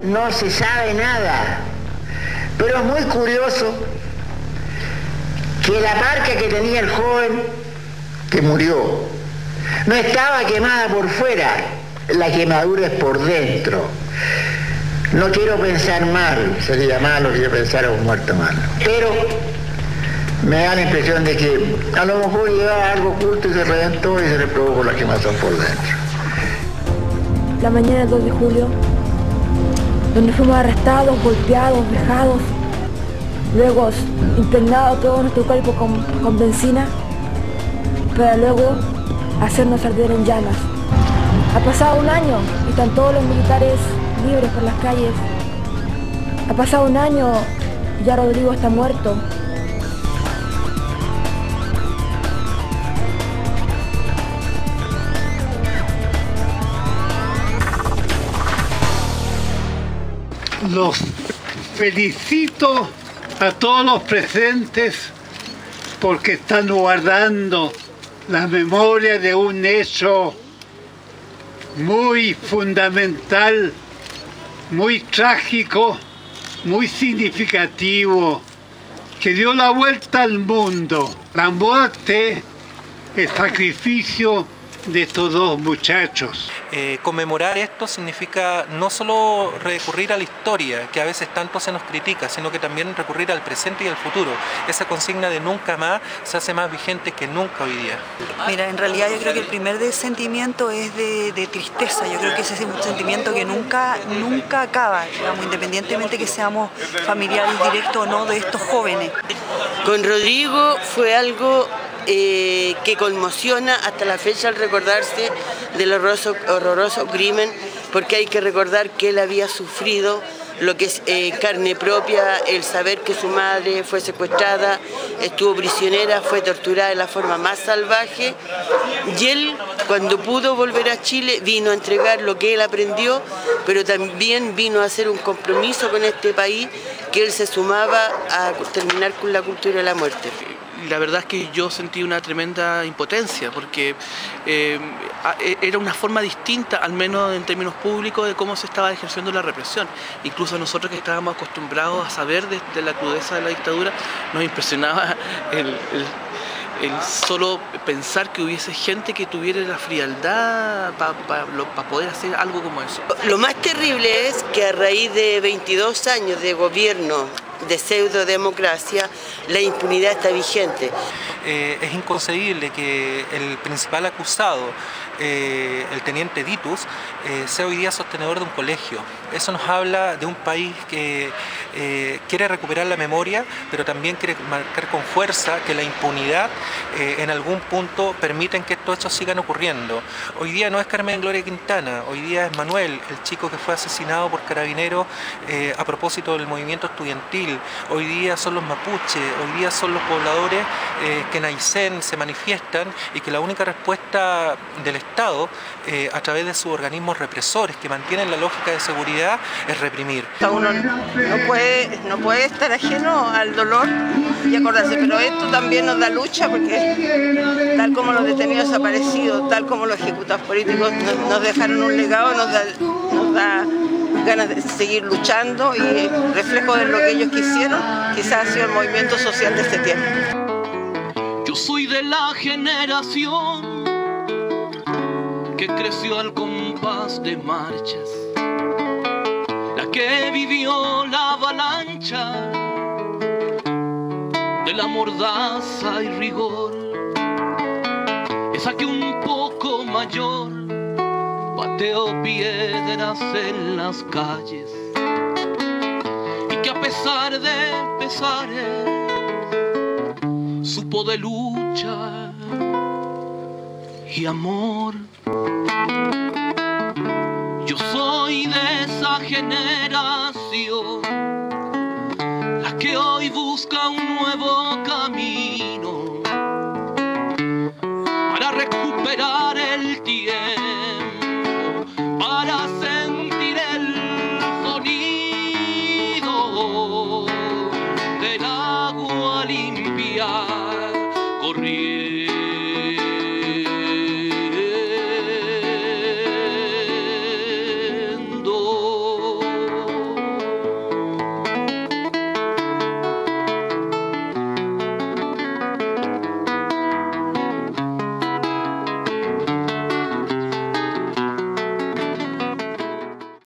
no se sabe nada, pero es muy curioso que la marca que tenía el joven que murió no estaba quemada por fuera, la quemadura es por dentro. No quiero pensar mal, sería malo que yo pensara un muerto mal, pero me da la impresión de que a lo mejor llevaba algo oculto y se reventó y se le provocó la quemazón por dentro. La mañana del 2 de julio, donde fuimos arrestados, golpeados, vejados, luego impregnado todo nuestro cuerpo con benzina, para luego hacernos arder en llamas. Ha pasado un año y están todos los militares libres por las calles. Ha pasado un año y ya Rodrigo está muerto. Los felicito a todos los presentes porque están guardando la memoria de un hecho muy fundamental, muy trágico, muy significativo, que dio la vuelta al mundo. La muerte, el sacrificio de estos dos muchachos. Conmemorar esto significa no solo recurrir a la historia, que a veces tanto se nos critica, sino que también recurrir al presente y al futuro. Esa consigna de nunca más se hace más vigente que nunca hoy día. Mira, en realidad yo creo que el primer sentimiento es de tristeza. Yo creo que ese es un sentimiento que nunca acaba, digamos, independientemente que seamos familiares directos o no de estos jóvenes. Con Rodrigo fue algo que conmociona hasta la fecha al recordarse del horroroso crimen, porque hay que recordar que él había sufrido lo que es carne propia, el saber que su madre fue secuestrada, estuvo prisionera, fue torturada de la forma más salvaje, y él, cuando pudo volver a Chile, vino a entregar lo que él aprendió, pero también vino a hacer un compromiso con este país, que él se sumaba a terminar con la cultura de la muerte. La verdad es que yo sentí una tremenda impotencia porque era una forma distinta, al menos en términos públicos, de cómo se estaba ejerciendo la represión. Incluso nosotros que estábamos acostumbrados a saber de la crudeza de la dictadura, nos impresionaba el solo pensar que hubiese gente que tuviera la frialdad para poder hacer algo como eso. Lo más terrible es que a raíz de 22 años de gobierno de pseudo-democracia, la impunidad está vigente. Es inconcebible que el principal acusado, el teniente Ditus, sea hoy día sostenedor de un colegio. Eso nos habla de un país que quiere recuperar la memoria, pero también quiere marcar con fuerza que la impunidad en algún punto permiten que estos hechos sigan ocurriendo. Hoy día no es Carmen Gloria Quintana, hoy día es Manuel, el chico que fue asesinado por carabineros a propósito del movimiento estudiantil. Hoy día son los mapuches, hoy día son los pobladores que en Aysén se manifiestan y que la única respuesta del Estado a través de sus organismos represores que mantienen la lógica de seguridad es reprimir. Uno no puede estar ajeno al dolor y acordarse, pero esto también nos da lucha porque tal como los detenidos desaparecidos, tal como los ejecutados políticos nos dejaron un legado, nos da ganas de seguir luchando y el reflejo de lo que ellos quisieron quizás ha sido el movimiento social de este tiempo. Yo soy de la generación que creció al compás de marchas, la que vivió la avalancha de la mordaza y rigor, esa que un poco mayor pateó piedras en las calles y que a pesar de pesares supo de lucha y amor. Yo soy de esa generación